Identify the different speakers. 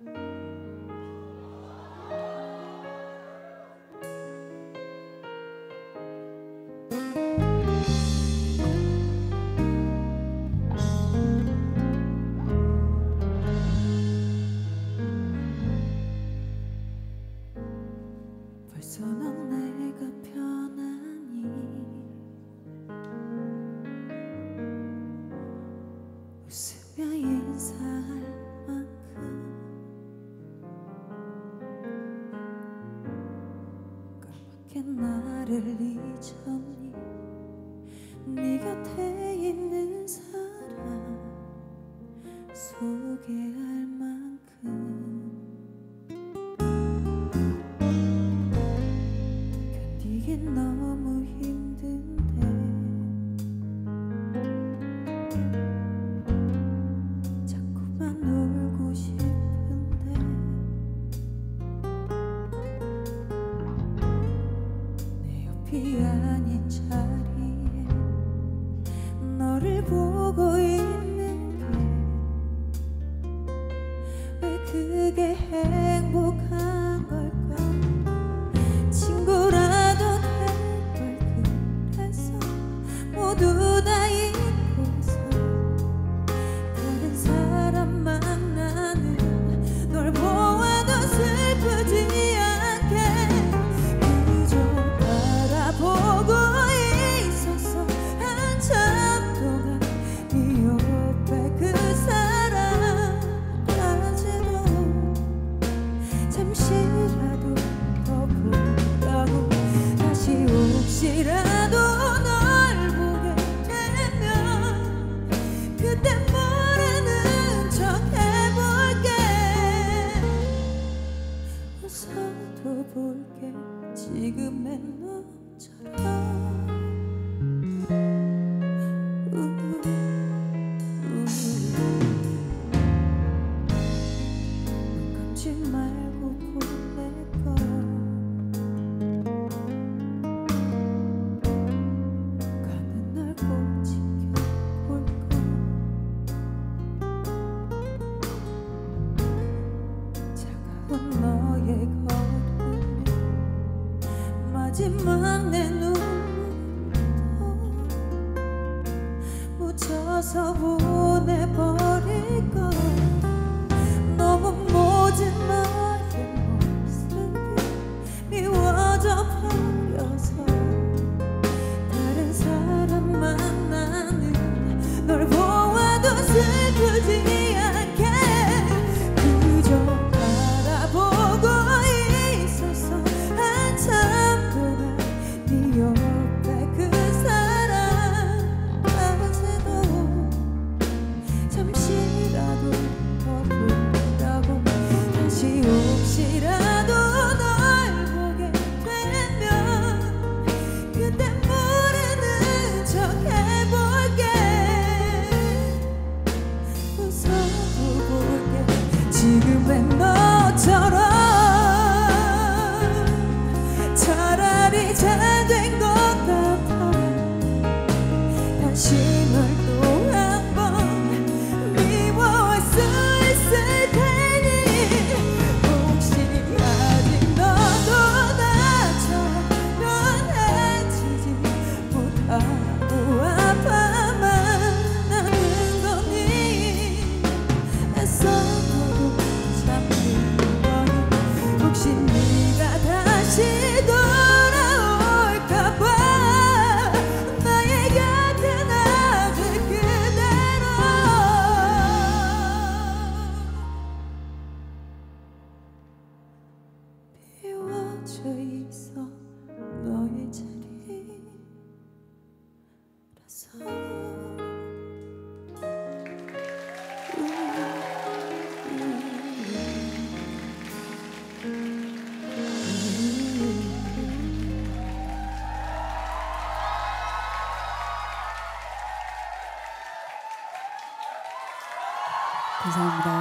Speaker 1: 벌써 넌 내가 편하니 웃으며 인사할 만큼 까맣게 나를 잊었니. 네 곁에 있는 사람 소개할 만큼 견디긴 너무 힘든데 자꾸만 울고 싶은데 내 옆이 아닌 자리에 너를 보고 있는 게 왜 그게 행복한 걸까. 친구라도 될 걸 그래서 모두 다 잊고서 다른 사람 만나는 널 보아도 슬프지 않게 그저 바라보고 있었어. 한참 동안 네 옆에 그 사람까지도 잠시라도 더 보라고. 다시 혹시라도 널 보게 되면 그때 모르는 척 해볼게. 웃어도 볼게 지금의 너처럼. 감지 말고 보내걸. 가는 날 꼭 지켜볼걸. 차가운 너의 걸음에 마지막 내 눈물도 묻혀서 보내버릴걸. 너무 모진 너의 모습이 미워져 버려서 다른 사람 만나는 널 보아도 슬프지 않게 그저 바라보고 있었어. 한참 동안 네 옆에 그 사람까지도 잠시라도 더 보라고. 다시 혹시라도 널 보게 되면 그때 모르는 척 해볼게. 웃어도 볼게 지금의 너처럼. 차라리 잘 된 것 같아. 다시 널 또 한 번 미워할 수 있을 테니 혹시 아직 너도 나처럼 변해지지 못하고 아파만 나는 거니. 애써도 참는 거니. 혹시 네가 다시 돌아올까봐 나의 곁에 놔둘 그대로. 비워져 있어 너의 자리라서.
Speaker 2: 감사합니다.